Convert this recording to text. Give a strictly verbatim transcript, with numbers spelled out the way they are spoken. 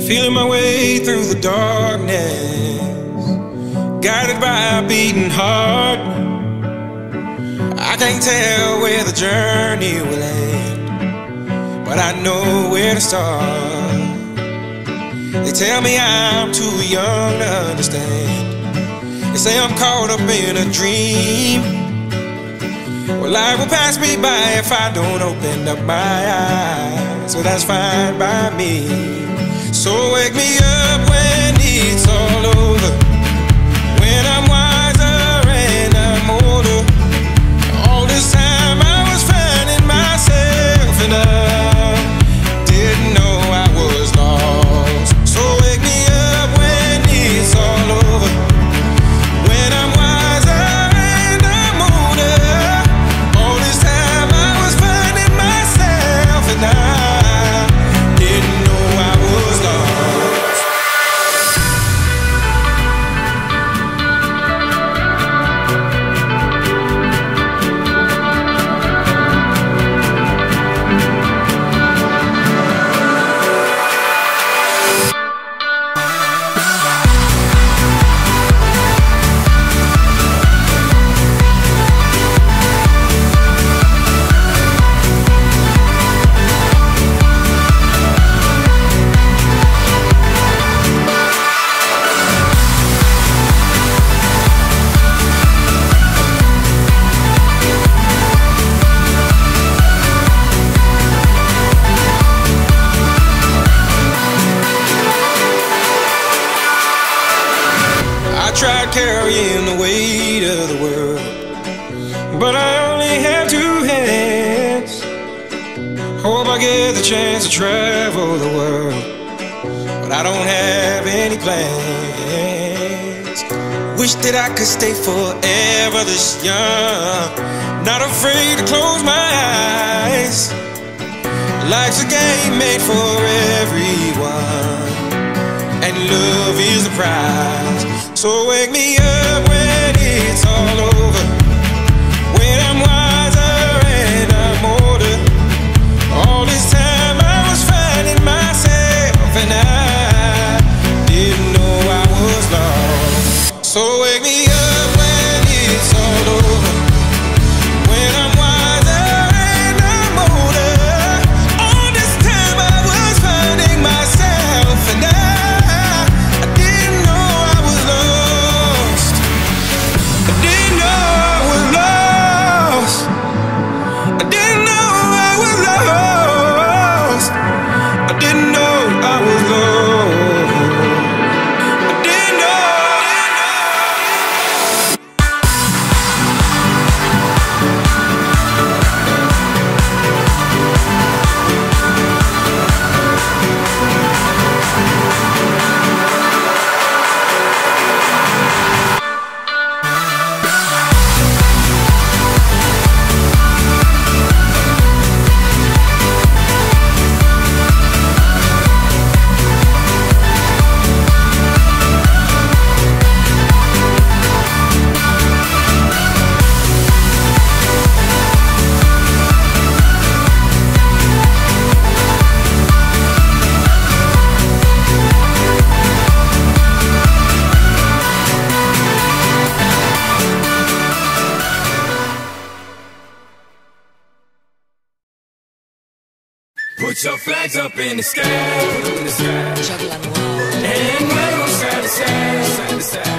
feeling my way through the darkness, guided by a beating heart. I can't tell where the journey will end, but I know where to start. They tell me I'm too young to understand. They say I'm caught up in a dream. Well, life will pass me by if I don't open up my eyes, so that's fine by me. So wake me up when it's all over, when I'm wiser and I'm older. All this time I was finding myself and I didn't know I was lost. So wake me up when it's all over, when I'm wiser and I'm older. All this time I was finding myself and I didn't know I was lost. I tried carrying the weight of the world, but I only have two hands. Hope I get the chance to travel the world, but I don't have any plans. Wish that I could stay forever this young, not afraid to close my eyes. Life's a game made for everyone, and love is the prize. So wake me up when it's all over, when I'm wiser and I'm older. All this time I was finding myself and I didn't know I was lost. So wake me up when it's all over, when I'm wiser and I'm older. All this time I was finding myself and I put your flags up in the sky, in the sky. And wave them side to side, side to side.